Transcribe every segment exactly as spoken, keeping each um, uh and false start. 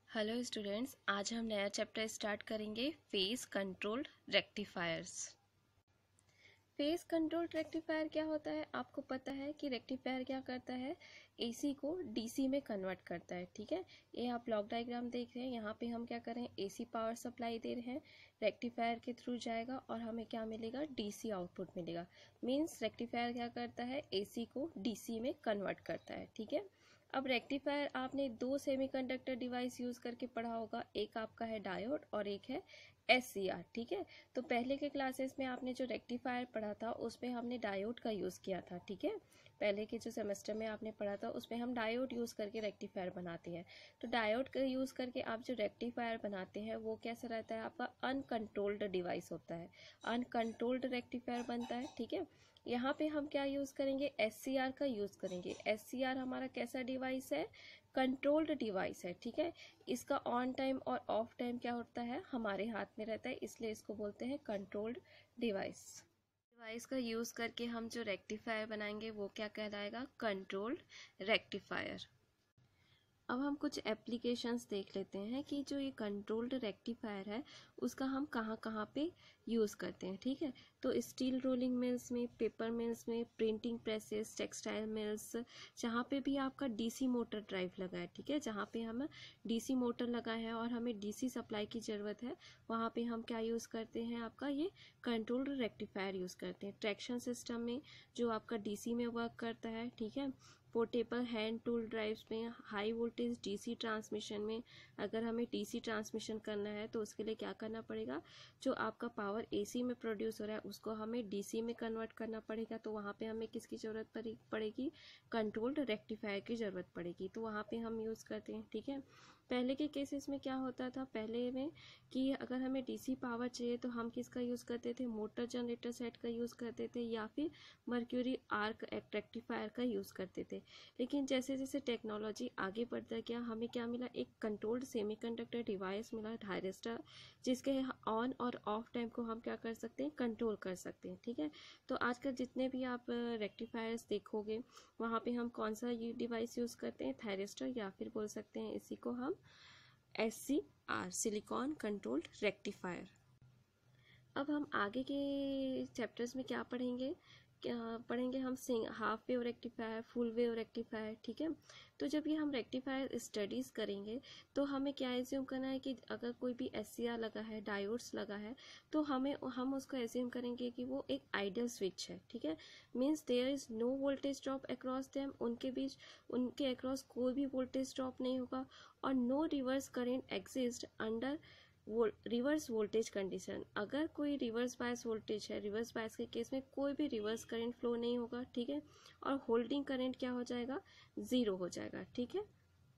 Hello students, आज हम नया चैप्टर स्टार्ट करेंगे phase controlled rectifiers. Phase controlled rectifier क्या होता है? आपको पता है कि रेक्टिफायर क्या करता है, एसी को डीसी में कन्वर्ट करता है। ठीक है, ये आप ब्लॉक डायग्राम देख रहे हैं। यहाँ पे हम क्या करें, एसी पावर सप्लाई दे रहे हैं, रेक्टिफायर के थ्रू जाएगा और हमें क्या मिलेगा, डीसी आउटपुट मिलेगा। मीन्स रेक्टिफायर क्या करता है, एसी को डीसी में कन्वर्ट करता है। ठीक है, अब रेक्टिफायर आपने दो सेमीकंडक्टर डिवाइस यूज करके पढ़ा होगा, एक आपका है डायोड और एक है एस सी आर। ठीक है, तो पहले के क्लासेस में आपने जो रेक्टिफायर पढ़ा था उसमें हमने डायोड का यूज किया था। ठीक है, पहले के जो सेमेस्टर में आपने पढ़ा था उसमें हम डायोड यूज करके रेक्टिफायर बनाते हैं। तो डायोड का यूज करके आप जो रेक्टिफायर बनाते हैं वो कैसा रहता है, आपका अनकंट्रोल्ड डिवाइस होता है, अनकंट्रोल्ड रेक्टिफायर बनता है। ठीक है, यहाँ पे हम क्या यूज करेंगे, एस सी आर का यूज करेंगे। एस सी आर हमारा कैसा डिवाइस है, कंट्रोल्ड डिवाइस है। ठीक है, इसका ऑन टाइम और ऑफ टाइम क्या होता है, हमारे हाथ में रहता है, इसलिए इसको बोलते हैं कंट्रोल्ड डिवाइस। डिवाइस का यूज करके हम जो रेक्टिफायर बनाएंगे वो क्या कहलाएगा, कंट्रोल्ड रेक्टिफायर। अब हम कुछ एप्लीकेशंस देख लेते हैं कि जो ये कंट्रोल्ड रेक्टिफायर है उसका हम कहाँ कहाँ पे यूज़ करते हैं। ठीक है, तो स्टील रोलिंग मिल्स में, पेपर मिल्स में, प्रिंटिंग प्रेसेस, टेक्सटाइल मिल्स, जहाँ पे भी आपका डीसी मोटर ड्राइव लगा है। ठीक है, जहाँ पे हम डीसी मोटर लगा है और हमें डीसी सप्लाई की ज़रूरत है, वहाँ पे हम क्या यूज़ करते हैं, आपका ये कंट्रोल्ड रेक्टिफायर यूज़ करते हैं। ट्रैक्शन सिस्टम में जो आपका डीसी में वर्क करता है। ठीक है, पोर्टेबल हैंड टूल ड्राइव्स में, हाई वोल्टेज डीसी ट्रांसमिशन में, अगर हमें डीसी ट्रांसमिशन करना है तो उसके लिए क्या करना पड़ेगा, जो आपका पावर एसी में प्रोड्यूस हो रहा है उसको हमें डीसी में कन्वर्ट करना पड़ेगा। तो वहाँ पे हमें किसकी ज़रूरत पड़ेगी, कंट्रोल्ड रेक्टिफायर की ज़रूरत पड़ेगी, तो वहाँ पे हम यूज़ करते हैं। ठीक है, पहले के केसेस में क्या होता था, पहले में कि अगर हमें डीसी पावर चाहिए तो हम किसका यूज़ करते थे, मोटर जनरेटर सेट का यूज़ करते थे या फिर मर्क्यूरी आर्क रेक्टिफायर का यूज़ करते थे। लेकिन जैसे जैसे टेक्नोलॉजी आगे बढ़ता गया, हमें क्या मिला, एक कंट्रोल्ड सेमीकंडक्टर डिवाइस मिला, थायरिस्टर, जिसके ऑन और ऑफ टाइम को हम क्या कर सकते हैं, कंट्रोल कर सकते हैं। ठीक है, तो आजकल जितने भी आप रेक्टिफायर्स देखोगे वहाँ पे हम कौन सा ये डिवाइस यूज़ करते हैं, थायरिस्टर, या फिर बोल सकते हैं इसी को हम S C R, silicon controlled rectifier. अब हम आगे के चैप्टर्स में क्या पढ़ेंगे, क्या पढ़ेंगे हम, single half wave rectifier, full wave rectifier. ठीक है, तो जब ये हम रेक्टिफायर स्टडीज़ करेंगे तो हमें क्या एज्यूम करना है कि अगर कोई भी एस सी आर लगा है, डायोड्स लगा है, तो हमें हम उसको एज्यूम करेंगे कि वो एक आइडियल स्विच है। ठीक है, means there is no voltage drop across them, उनके बीच उनके अक्रॉस कोई भी वोल्टेज ड्रॉप नहीं होगा, और no reverse current exist under reverse voltage condition. अगर कोई रिवर्स बायस वोल्टेज है, रिवर्स बायस के केस में कोई भी रिवर्स करंट फ्लो नहीं होगा। ठीक है, और होल्डिंग करंट क्या हो जाएगा, जीरो हो जाएगा। ठीक है,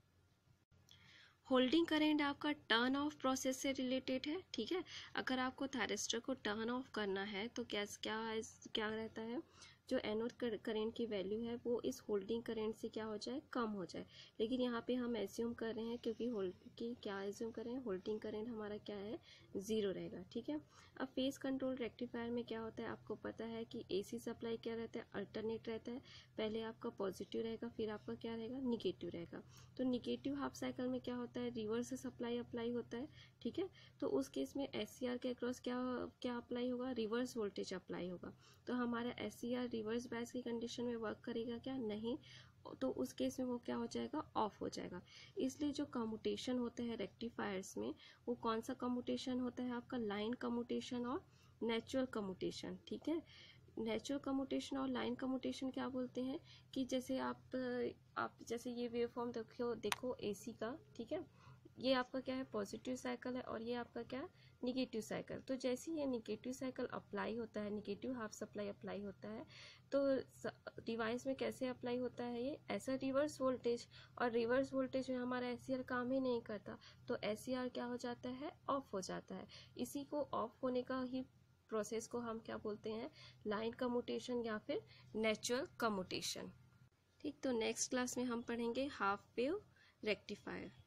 होल्डिंग करंट आपका टर्न ऑफ प्रोसेस से रिलेटेड है। ठीक है, अगर आपको थायरिस्टर को टर्न ऑफ करना है तो क्या क्या क्या रहता है, जो एनोड करंट की वैल्यू है वो इस होल्डिंग करंट से क्या हो जाए, कम हो जाए। लेकिन यहाँ पे हम एज्यूम कर रहे हैं, क्योंकि होल्ड की क्या एज्यूम कर रहे हैं, होल्डिंग करंट हमारा क्या है, ज़ीरो रहेगा। ठीक है, अब फेज कंट्रोल रेक्टिफायर में क्या होता है, आपको पता है कि एसी सप्लाई क्या रहता है, अल्टरनेट रहता है। पहले आपका पॉजिटिव रहेगा, फिर आपका क्या रहेगा, निगेटिव रहेगा। तो निगेटिव हाफ साइकिल में क्या होता है, रिवर्स सप्लाई अप्लाई होता है। ठीक है, तो उस केस में एस सी आर के अक्रॉस क्या क्या अप्लाई होगा, रिवर्स वोल्टेज अप्लाई होगा। तो हमारा S C R reverse bias की कंडीशन में वर्क करेगा क्या, नहीं, तो उस केस में वो क्या हो जाएगा, ऑफ हो जाएगा। इसलिए जो कम्यूटेशन होता है रेक्टिफायर्स में, वो कौन सा कम्यूटेशन होता है, आपका लाइन कम्यूटेशन और नेचुरल कम्यूटेशन। ठीक है, नेचुरल कम्यूटेशन और लाइन कम्यूटेशन क्या बोलते हैं कि जैसे आप आप जैसे ये वेव फॉर्म देखो देखो एसी का। ठीक है, ये आपका क्या है, पॉजिटिव साइकिल है, और ये आपका क्या है, निगेटिव साइकिल। तो जैसे ये निगेटिव साइकिल अप्लाई होता है, निगेटिव हाफ सप्लाई अप्लाई होता है, तो डिवाइस में कैसे अप्लाई होता है, ये ऐसा रिवर्स वोल्टेज, और रिवर्स वोल्टेज में हमारा एस सी आर काम ही नहीं करता, तो एस सी आर क्या हो जाता है, ऑफ हो जाता है। इसी को ऑफ होने का ही प्रोसेस को हम क्या बोलते हैं, लाइन कम्यूटेशन या फिर नेचुरल कम्यूटेशन। ठीक, तो नेक्स्ट क्लास में हम पढ़ेंगे हाफ वेव रेक्टिफायर।